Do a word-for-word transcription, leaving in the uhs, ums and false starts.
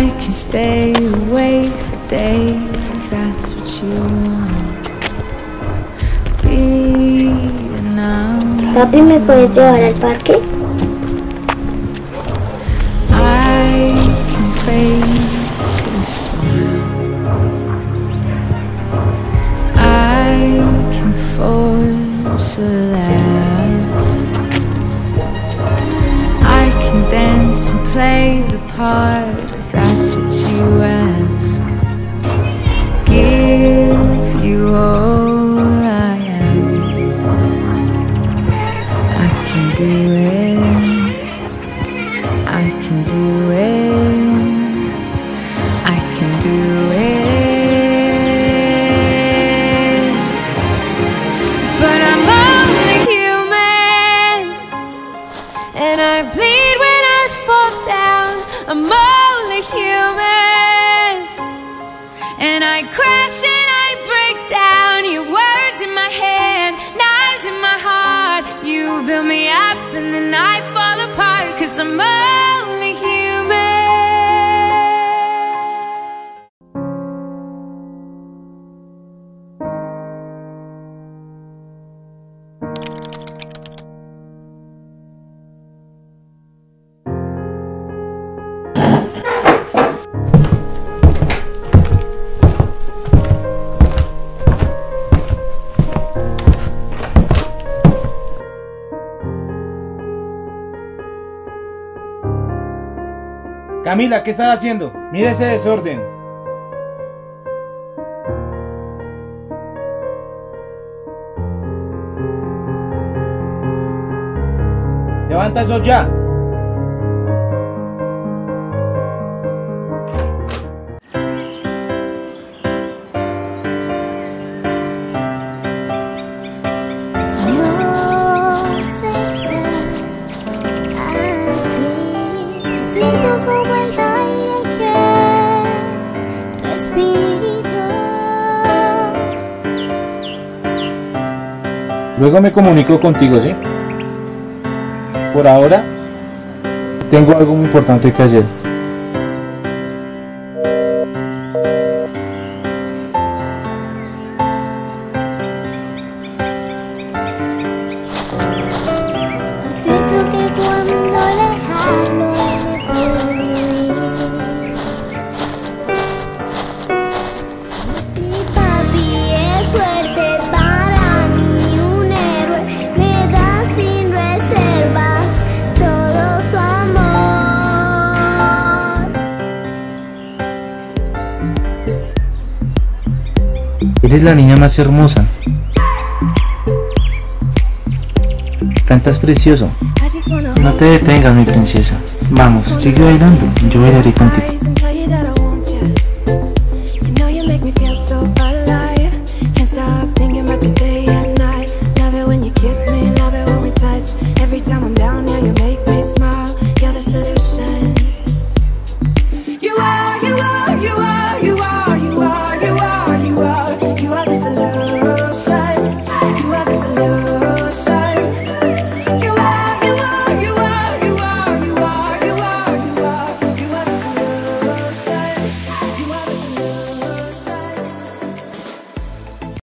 I can stay awake for days if that's what you want. Be enough. Papi, ¿me puedes llevar al parque? I can fake a smile. I can force a laugh. I can dance and play the part if that's what you ask. Give you all I am. I can do it. I can do it. I can do it. But I'm only human, and I bleed when I fall down. I'm only human, and I crash and I break down. Your words in my head, knives in my heart. You build me up and then I fall apart, 'cause I'm only human. Camila, ¿qué estás haciendo? Mira ese desorden. Levanta eso ya. Siento como el aire que respiro. Luego me comunico contigo, ¿sí? Por ahora, tengo algo muy importante que hacer. Siento que cuando lejano me puedo ir. Mi papi es fuerte para mí, un héroe, me da sin reservas todo su amor. Eres la niña más hermosa. Cantas precioso. No te detengas, mi princesa. Vamos, sigue bailando. Yo bailaré contigo. You are the solution. You are the solution.